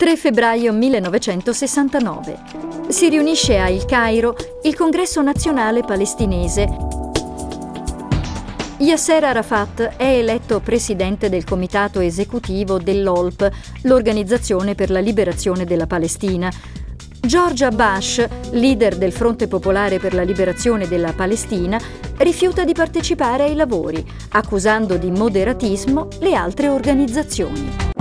3 febbraio 1969. Si riunisce a Il Cairo il Congresso Nazionale Palestinese. Yasser Arafat è eletto presidente del comitato esecutivo dell'OLP, l'Organizzazione per la Liberazione della Palestina. George Abbas, leader del Fronte Popolare per la Liberazione della Palestina, rifiuta di partecipare ai lavori, accusando di moderatismo le altre organizzazioni.